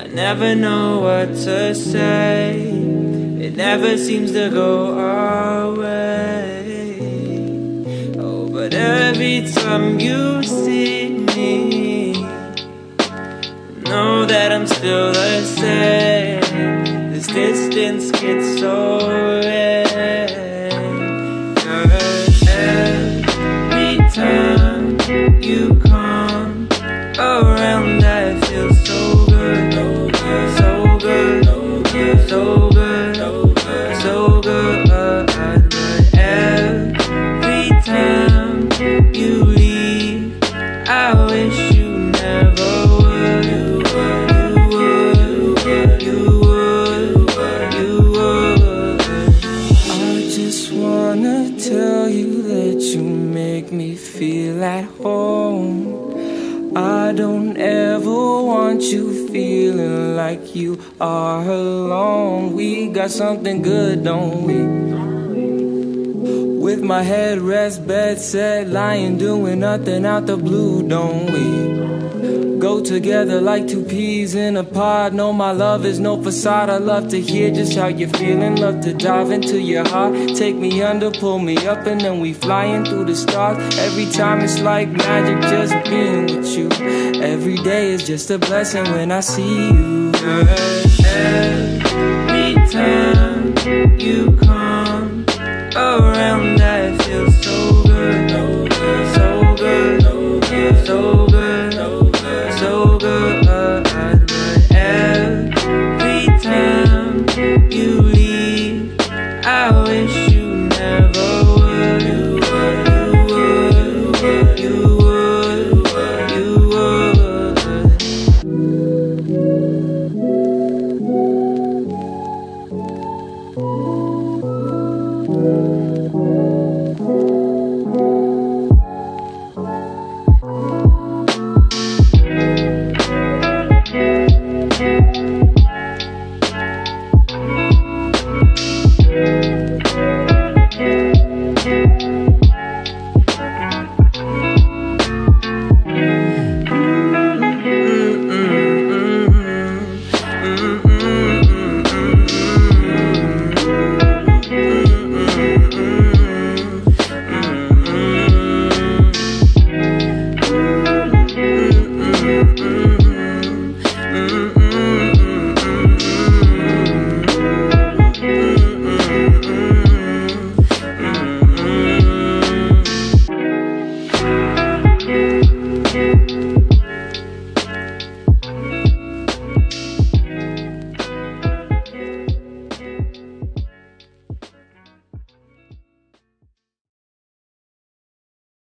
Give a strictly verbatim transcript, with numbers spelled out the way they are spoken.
never know what to say. It never seems to go our way. Oh, but every time you see me, know that I'm still the same. This distance gets so rare. 'Cause every time you come around, I feel so good, so good, so good, so good. But every time you leave, I wish you never would. You would, you would, you would. I just wanna tell you that you make me feel at home. I don't ever want you feeling like you are alone. We got something good, don't we? With my head rest, bed set, lying, doing nothing out the blue, don't we? Go together like two peas in a pod. No, my love is no facade. I love to hear just how you're feeling. Love to dive into your heart. Take me under, pull me up, and then we flying through the stars. Every time it's like magic just being with you. Every day is just a blessing when I see you. 'Cause every time you come around, I feel so good, so good, so good.